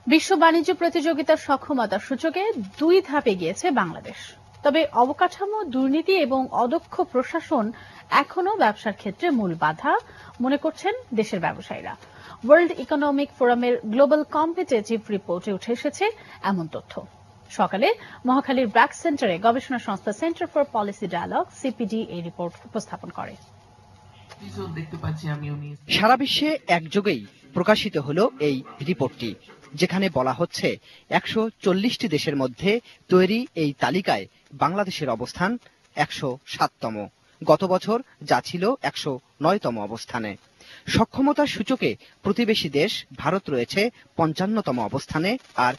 বিশ্ব বাণিজ্য প্রতিযোগিতার সক্ষমতা সূচকে 2 ধাপে গিয়েছে বাংলাদেশ। তবে অবকাঠামো, দুর্নীতি এবং অদক্ষ প্রশাসন এখনো ব্যবসার ক্ষেত্রে মূল বাধা মনে করছেন দেশের ব্যবসায়ীরা। ওয়ার্ল্ড ইকোনমিক ফোরামের গ্লোবাল কম্পিটিটিভ রিপোর্টে উঠে এসেছে এমন তথ্য। সকালে মহাখালীর ব্র্যাক সেন্টারে গবেষণা সংস্থা centre for policy dialogue CPD এই রিপোর্ট উপস্থাপন করে। সারা বিশ্বে একযোগেই প্রকাশিত হলো এই রিপোর্টটি, যেখানে বলা হচ্ছে 140টি দেশের মধ্যে তৈরি এই তালিকায় বাংলাদেশের অবস্থান 107তম। গত বছর যা ছিল 109তম অবস্থানে। সক্ষমতার সূচকে প্রতিবেশী দেশ ভারত রয়েছে 55তম অবস্থানে, আর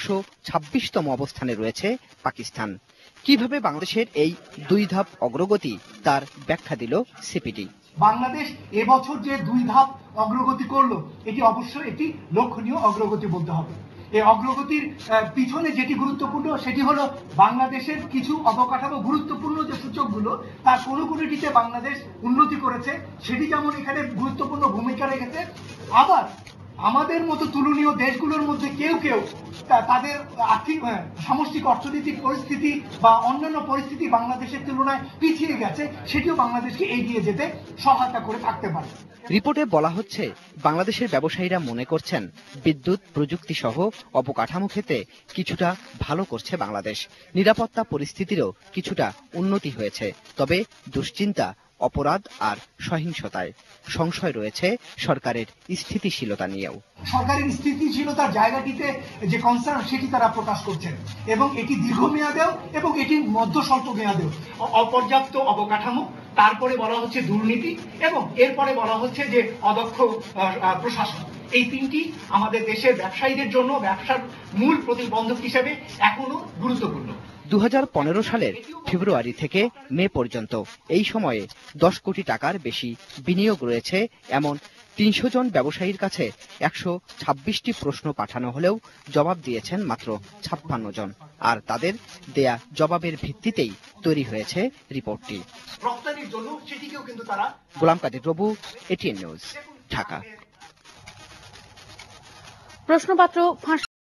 126তম অবস্থানে রয়েছে পাকিস্তান। কিভাবে বাংলাদেশের এই 2 ধাপ অগ্রগতি তার ব্যাখ্যা দিল সিপিডি। বাংলাদেশ এবছর যে 2 ধাপ অগ্রগতি করলো, এটি অবশ্যই একটি লক্ষণীয় অগ্রগতি বলতে হবে। এই অগ্রগতির পিছনে যেটি গুরুত্বপূর্ণ সেটি হলো বাংলাদেশের কিছু অবকাঠামো গুরুত্বপূর্ণ যে সূচকগুলো, তার কোনোটিতে বাংলাদেশ উন্নতি করেছে, সেটি যেমন এখানে গুরুত্বপূর্ণ ভূমিকা রেখেছে। আবার আমাদের মতো তুলনীয় দেশগুলোর মধ্যে কেউ কেউ তাদের আর্থিক সামষ্টিক অর্থনৈতিক পরিস্থিতি বা অন্যান্য পরিস্থিতি বাংলাদেশের তুলনায় পিছিয়ে গেছে, সেটিও বাংলাদেশকে এগিয়ে যেতে সহায়তা করে থাকতে পারে। রিপোর্টে বলা হচ্ছে, বাংলাদেশের ব্যবসায়ীরা মনে করছেন বিদ্যুৎ, প্রযুক্তি সহ অবকাঠামো ক্ষেত্রে কিছুটা ভালো করছে বাংলাদেশ। নিরাপত্তা পরিস্থিতিরও কিছুটা উন্নতি হয়েছে। তবে দুশ্চিন্তা, অপরাধ আর সহিংসতায় সংশয় রয়েছে সরকারের স্থিতিশীলতা নিয়েও। সরকারের স্থিতিশীলতার জায়গাটিতে যে কনসার্ন, সেটি তারা প্রকাশ করছেন, এবং এটি দীর্ঘমেয়াদেও এবং এটি মধ্য স্বল্প মেয়াদেও। অপর্যাপ্ত অবকাঠামো, তারপরে বলা হচ্ছে দুর্নীতি, এবং এরপরে বলা হচ্ছে যে অদক্ষ প্রশাসন। এই তিনটি আমাদের দেশের ব্যবসায়ীদের জন্য ব্যবসার মূল প্রতিবন্ধক হিসেবে এখনো গুরুত্বপূর্ণ। 2015 সালের ফেব্রুয়ারি থেকে মে পর্যন্ত এই সময়ে 10 কোটি টাকার বেশি বিনিয়োগ রয়েছে এমন 300 জন ব্যবসায়ীর কাছে 126টি প্রশ্ন পাঠানো হলেও জবাব দিয়েছেন মাত্র 56 জন। আর তাদের দেয়া জবাবের ভিত্তিতেই তৈরি হয়েছে রিপোর্টটি। রপ্তানির জন্য সেটিকেও কিন্তু তারা। গোলাম কাদের প্রভু, এটিএন নিউজ, ঢাকা। প্রশ্নপত্র ফাঁস